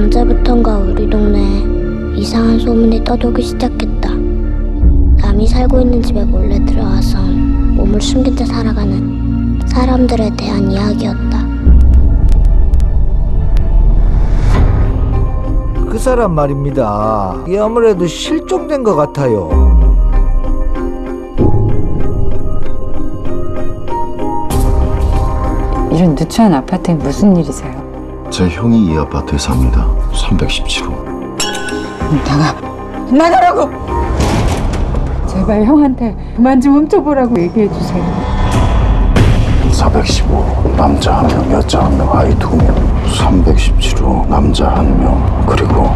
언제부턴가 우리 동네에 이상한 소문이 떠돌기 시작했다. 남이 살고 있는 집에 몰래 들어와서 몸을 숨긴 채 살아가는 사람들에 대한 이야기였다. 그 사람 말입니다. 이게 아무래도 실종된 것 같아요. 이런 누추한 아파트에 무슨 일이세요? 제 형이 이 아파트에 삽니다. 317호. 나가라고! 제발 형한테 그만 좀 훔쳐보라고 얘기해 주세요. 415 남자 1명, 여자 1명, 아이 2명. 317호 남자 1명, 그리고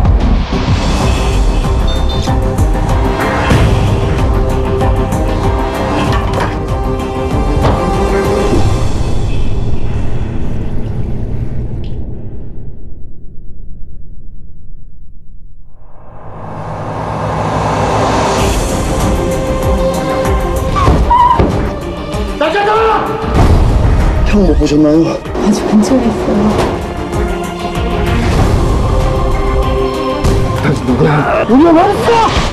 형 못 보셨나요? 아주 근처에 있어요. 당신 누구야? 우리가 말했어!